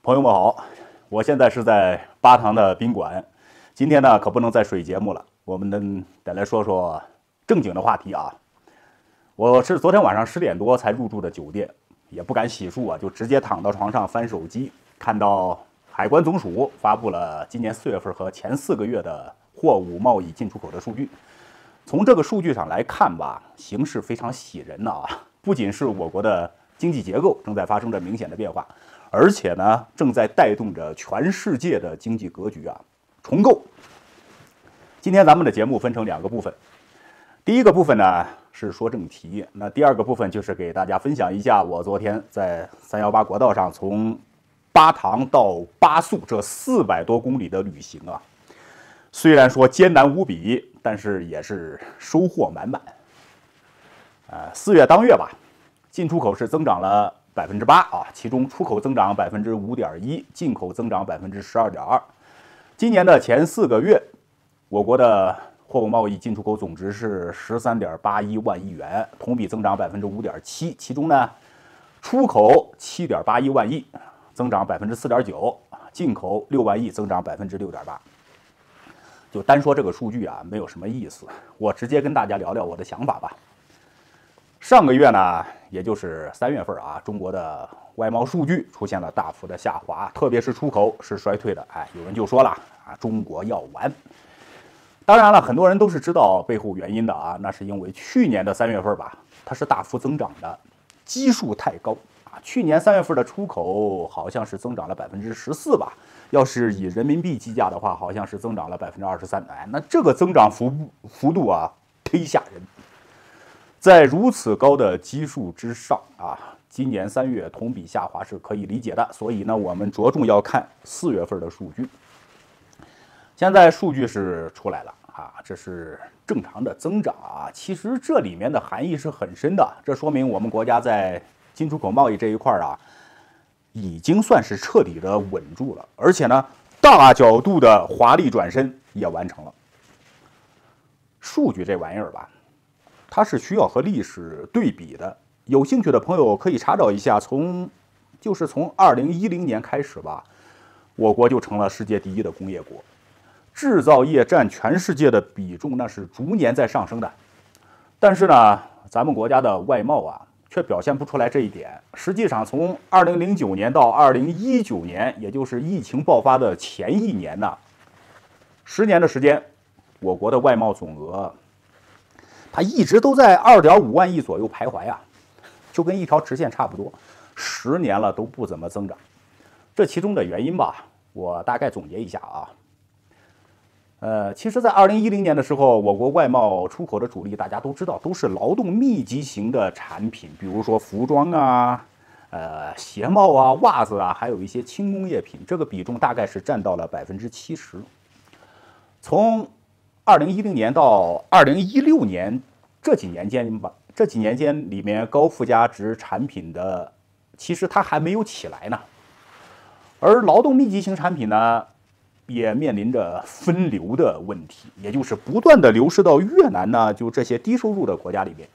朋友们好，我现在是在巴塘的宾馆。今天呢，可不能再水节目了，我们得来说说正经的话题啊。我是昨天晚上10点多才入住的酒店，也不敢洗漱啊，就直接躺到床上翻手机，看到海关总署发布了今年4月份和前4个月的货物贸易进出口的数据。从这个数据上来看吧，形势非常喜人啊！不仅是我国的经济结构正在发生着明显的变化，而且呢，正在带动着全世界的经济格局重构。今天咱们的节目分成2个部分，第一个部分呢是说正题，那第2个部分就是给大家分享一下我昨天在318国道上从巴塘到巴宿这400多公里的旅行啊。虽然说艰难无比，但是也是收获满满。4月当月吧，进出口是增长了8%啊，其中出口增长5.1%，进口增长12.2%。今年的前4个月，我国的货物贸易进出口总值是13.81万亿元，同比增长5.7%。其中呢，出口7.81万亿，增长4.9%，进口6万亿，增长6.8%。就单说这个数据没有什么意思，我直接跟大家聊聊我的想法吧。上个月呢，也就是3月份中国的外贸数据出现了大幅的下滑，特别是出口是衰退的。有人就说了中国要完。当然了，很多人都是知道背后原因的那是因为去年的3月份吧，它是大幅增长的，基数太高去年3月份的出口好像是增长了14%吧，要是以人民币计价的话，好像是增长了23%。那这个增长幅度忒吓人。在如此高的基数之上今年3月同比下滑是可以理解的，所以呢，我们着重要看4月份的数据。现在数据是出来了这是正常的增长其实这里面的含义是很深的，这说明我们国家在进出口贸易这一块已经算是彻底的稳住了，而且呢，大角度的华丽转身也完成了。数据这玩意儿吧，它是需要和历史对比的，有兴趣的朋友可以查找一下，从2010年开始吧，我国就成了世界第1的工业国，制造业占全世界的比重那是逐年在上升的。但是呢，咱们国家的外贸却表现不出来这一点。实际上，从2009年到2019年，也就是疫情爆发的前1年10年的时间，我国的外贸总额它一直都在2.5万亿左右徘徊就跟一条直线差不多，10年了都不怎么增长。这其中的原因吧，我大概总结一下其实在2010年的时候，我国外贸出口的主力大家都知道，都是劳动密集型的产品，比如说服装鞋帽袜子还有一些轻工业品，这个比重大概是占到了70%。从2010年到2016年这几年间里面，高附加值产品的其实它还没有起来呢，而劳动密集型产品呢，也面临着分流的问题，也就是不断的流失到越南就这些低收入的国家里面。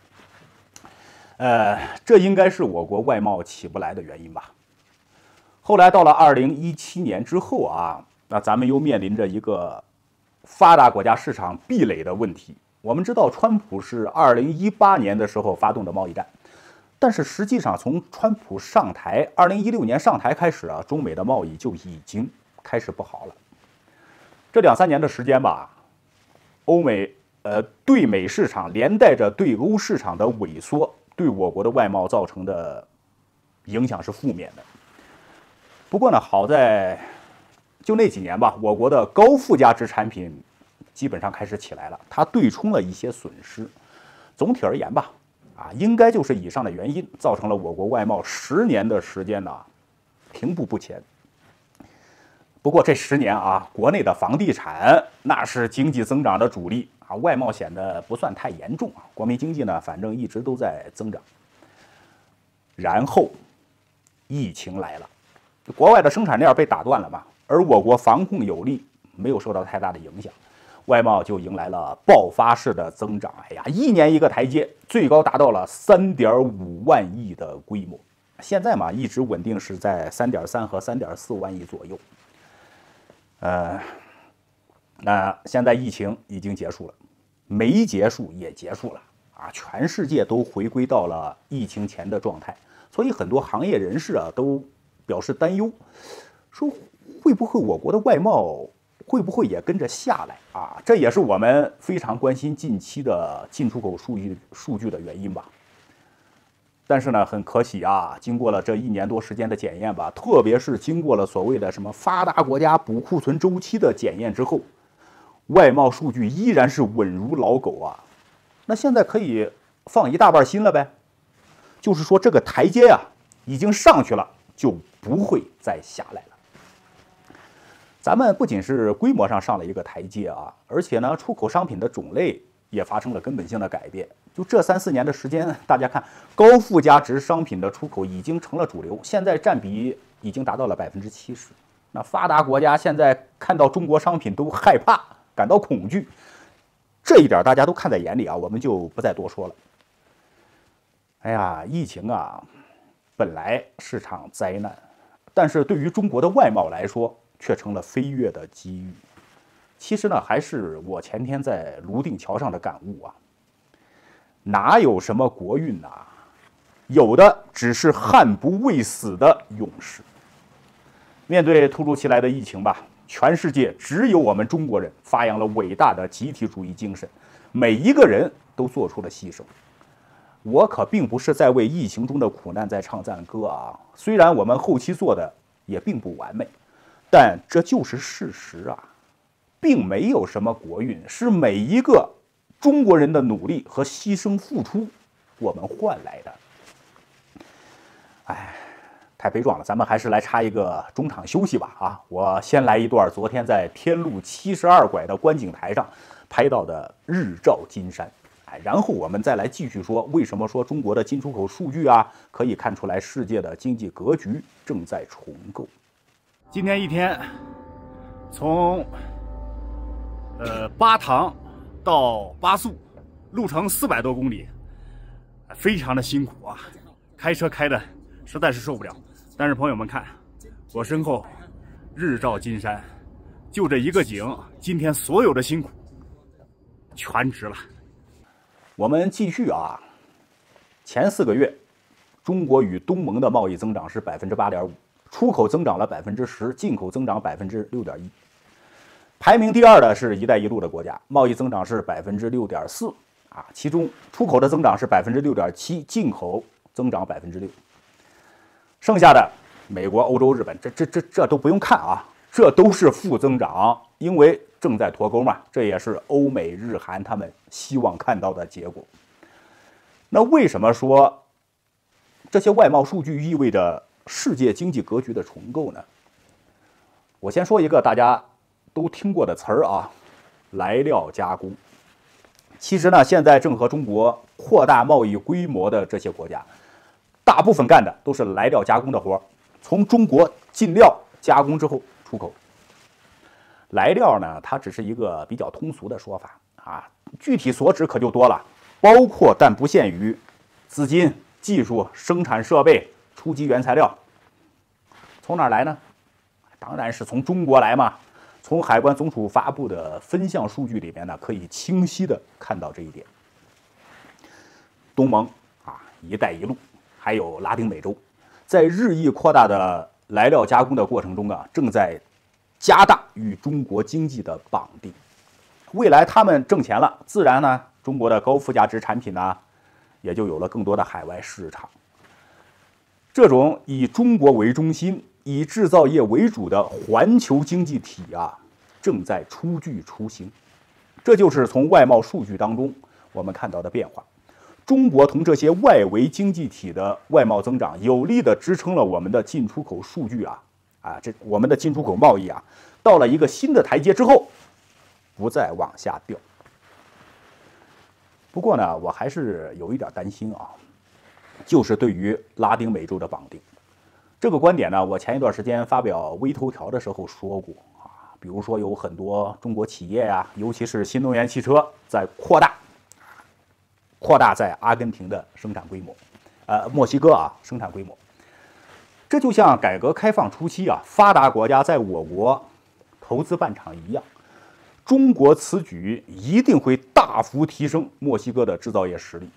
这应该是我国外贸起不来的原因吧。后来到了2017年之后那咱们又面临着一个发达国家市场壁垒的问题。我们知道川普是2018年的时候发动的贸易战，但是实际上从川普上台2016年上台开始中美的贸易就已经开始不好了。这2-3年的时间吧，欧美对美市场连带着对欧市场的萎缩，对我国的外贸造成的影响是负面的。不过呢，好在就那几年吧，我国的高附加值产品基本上开始起来了，它对冲了一些损失。总体而言吧，应该就是以上的原因造成了我国外贸10年的时间停步不前。不过这10年国内的房地产那是经济增长的主力外贸显得不算太严重国民经济呢，反正一直都在增长。然后疫情来了，国外的生产链被打断了嘛，而我国防控有力，没有受到太大的影响，外贸就迎来了爆发式的增长。1年一个台阶，最高达到了3.5万亿的规模。 现在嘛一直稳定是在3.3和3.4万亿左右。那现在疫情已经结束了，没结束也结束了啊，全世界都回归到了疫情前的状态，所以很多行业人士啊都表示担忧，说会不会我国的外贸会不会也跟着下来啊？这也是我们非常关心近期的进出口数据的原因吧。但是呢，很可喜啊，经过了这1年多时间的检验吧，特别是经过了所谓的什么发达国家补库存周期的检验之后，外贸数据依然是稳如老狗啊。那现在可以放一大半心了呗，就是说这个台阶啊已经上去了，就不会再下来了。咱们不仅是规模上上了一个台阶啊，而且呢，出口商品的种类也发生了根本性的改变。就这3-4年的时间，大家看，高附加值商品的出口已经成了主流，现在占比已经达到了70%。那发达国家现在看到中国商品都害怕，感到恐惧，这一点大家都看在眼里啊，我们就不再多说了。哎呀，疫情啊，本来是场灾难，但是对于中国的外贸来说，却成了飞跃的机遇。其实呢，还是我前天在泸定桥上的感悟啊。哪有什么国运啊，有的只是悍不畏死的勇士。面对突如其来的疫情吧，全世界只有我们中国人发扬了伟大的集体主义精神，每一个人都做出了牺牲。我可并不是在为疫情中的苦难在唱赞歌啊，虽然我们后期做的也并不完美，但这就是事实啊，并没有什么国运，是每一个中国人的努力和牺牲付出，我们换来的。哎，太悲壮了，咱们还是来插一个中场休息吧啊！我先来一段昨天在天路72拐的观景台上拍到的日照金山，哎，然后我们再来继续说为什么说中国的进出口数据啊，可以看出来世界的经济格局正在重构。今天一天，从巴塘到巴素，路程400多公里，非常的辛苦啊，开车开的实在是受不了。但是朋友们看，我身后日照金山，就这一个景，今天所有的辛苦全值了。我们继续啊，前4个月，中国与东盟的贸易增长是8.5%，出口增长了10%，进口增长6.1%。排名第2的是一带一路的国家，贸易增长是6.4%啊，其中出口的增长是6.7%，进口增长6%。剩下的美国、欧洲、日本，这都不用看啊，这都是负增长，因为正在脱钩嘛，这也是欧美日韩他们希望看到的结果。那为什么说这些外贸数据意味着世界经济格局的重构呢？我先说一个大家都听过的词儿啊，来料加工。其实呢，现在正和中国扩大贸易规模的这些国家，大部分干的都是来料加工的活，从中国进料加工之后出口。来料呢，它只是一个比较通俗的说法啊，具体所指可就多了，包括但不限于资金、技术、生产设备、初级原材料。从哪儿来呢？当然是从中国来嘛。从海关总署发布的分项数据里面呢，可以清晰的看到这一点。东盟啊，一带一路，还有拉丁美洲，在日益扩大的来料加工的过程中啊，正在加大与中国经济的绑定。未来他们挣钱了，自然呢，中国的高附加值产品呢，也就有了更多的海外市场。这种以中国为中心，以制造业为主的环球经济体啊，正在初具雏形。这就是从外贸数据当中我们看到的变化。中国同这些外围经济体的外贸增长，有力地支撑了我们的进出口数据我们的进出口贸易啊，到了一个新的台阶之后，不再往下掉。不过呢，我还是有一点担心啊，就是对于拉丁美洲的绑定。这个观点呢，我前一段时间发表微头条的时候说过啊，比如说有很多中国企业呀，尤其是新能源汽车在扩大在阿根廷的生产规模，墨西哥啊生产规模。 这就像改革开放初期啊，发达国家在我国投资办厂一样，中国此举一定会大幅提升墨西哥的制造业实力。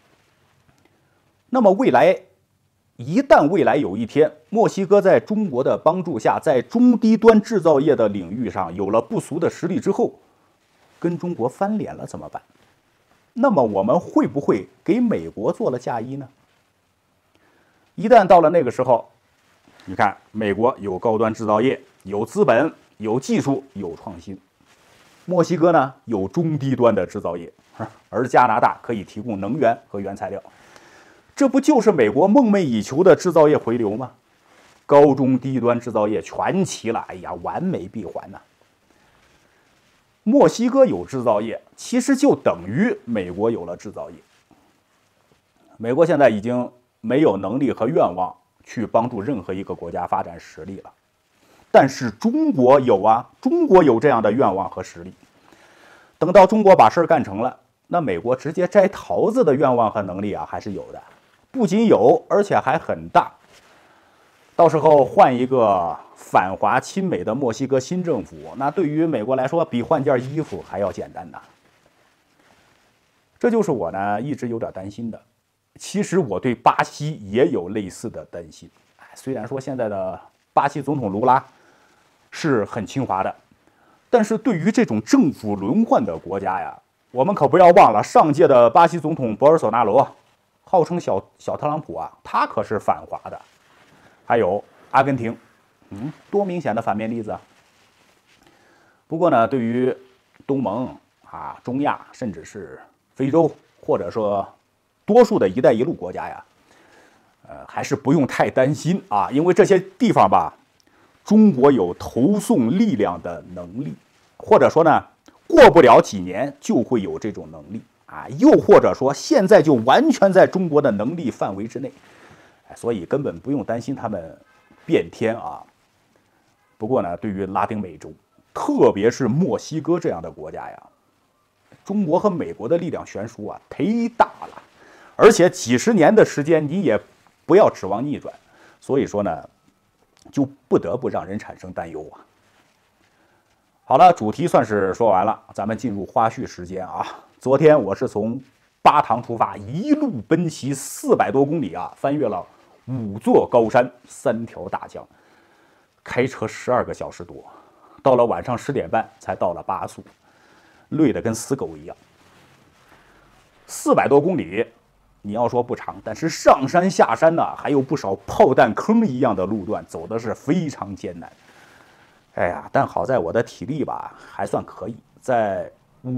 那么一旦未来有一天，墨西哥在中国的帮助下，在中低端制造业的领域上有了不俗的实力之后，跟中国翻脸了怎么办？那么我们会不会给美国做了嫁衣呢？一旦到了那个时候，你看，美国有高端制造业，有资本，有技术，有创新；墨西哥呢，有中低端的制造业，而加拿大可以提供能源和原材料。这不就是美国梦寐以求的制造业回流吗？高中低端制造业全齐了，哎呀，完美闭环呐！墨西哥有制造业，其实就等于美国有了制造业。美国现在已经没有能力和愿望去帮助任何一个国家发展实力了，但是中国有啊，中国有这样的愿望和实力。等到中国把事儿干成了，那美国直接摘桃子的愿望和能力啊，还是有的，不仅有，而且还很大。到时候换一个反华亲美的墨西哥新政府，那对于美国来说，比换件衣服还要简单呐。这就是我呢一直有点担心的。其实我对巴西也有类似的担心。虽然说现在的巴西总统卢拉是很亲华的，但是对于这种政府轮换的国家呀，我们可不要忘了上届的巴西总统博尔索纳罗，号称小特朗普啊，他可是反华的。还有阿根廷，多明显的反面例子啊！不过呢，对于东盟啊、中亚，甚至是非洲，或者说多数的一带一路国家呀，还是不用太担心啊，因为这些地方吧，中国有投送力量的能力，或者说呢，过不了几年就会有这种能力啊，又或者说现在就完全在中国的能力范围之内。所以根本不用担心他们变天啊。不过呢，对于拉丁美洲，特别是墨西哥这样的国家呀，中国和美国的力量悬殊啊，忒大了，而且几十年的时间你也不要指望逆转。所以说呢，就不得不让人产生担忧啊。好了，主题算是说完了，咱们进入花絮时间啊。昨天我是从巴塘出发，一路奔袭400多公里啊，翻越了5座高山，3条大江，开车12个小时多，到了晚上10点半才到了巴素，累得跟死狗一样。400多公里，你要说不长，但是上山下山呢，还有不少炮弹坑一样的路段，走的是非常艰难。哎呀，但好在我的体力吧还算可以，在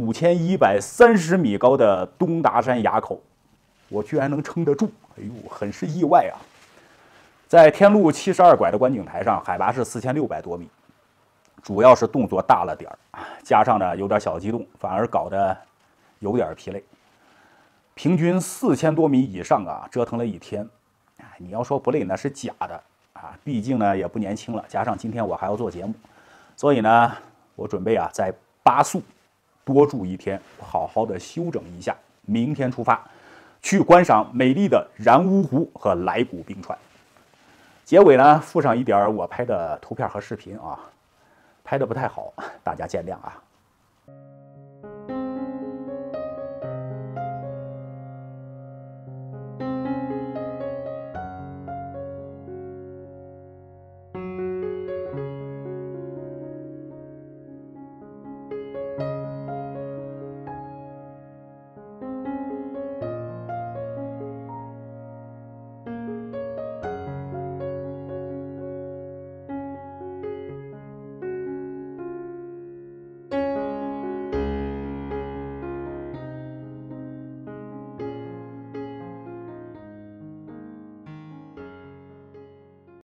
5130米高的东达山垭口，我居然能撑得住，哎呦，很是意外啊！在天路72拐的观景台上，海拔是4600多米，主要是动作大了点儿，加上呢有点小激动，反而搞得有点疲累。平均4000多米以上啊，折腾了一天，你要说不累那是假的啊，毕竟呢也不年轻了，加上今天我还要做节目，所以呢我准备啊在巴素多住一天，好好的休整一下，明天出发去观赏美丽的然乌湖和莱古冰川。结尾呢附上一点我拍的图片和视频啊，拍的不太好，大家见谅啊。